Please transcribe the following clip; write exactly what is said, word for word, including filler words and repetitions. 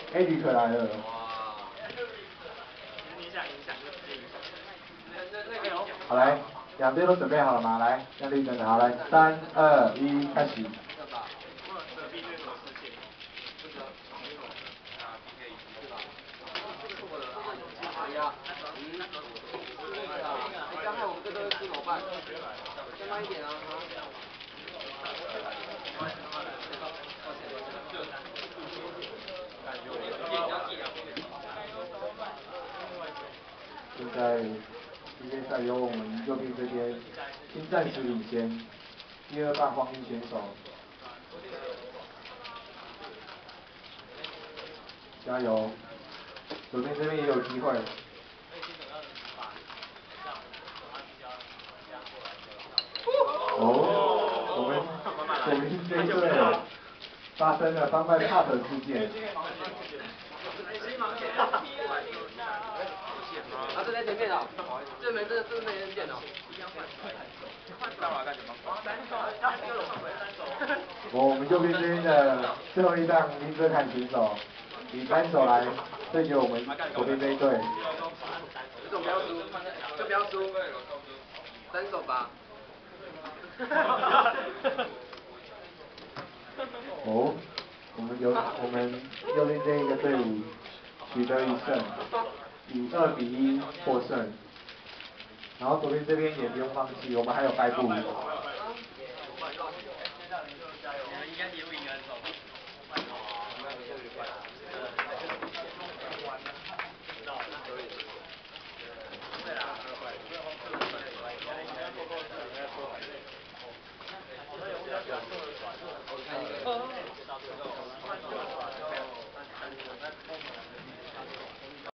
，Eric 来了。哇。好来，两队都准备好了吗？来，亮绿灯的，好来，三二一，开始。 刚才我们这个是怎么办？再慢一点啊！ 现在今天赛由我们右边这边先暂时领先，第二棒黄衣选手，加油！左边这边也有机会。哦，我们左边这一队发生了番外 cut 事件。 啊，这在前面哦，这没这这没人见哦。 我们右边这边的最后一档林泽坎选手，以单手来对决我们左边这一队。 这种不要输，就不要输，单手吧。 哦，我们有我们右边这一个队伍取得一胜，以二比一获胜。然后左边这边也不用放弃，我们还有败部。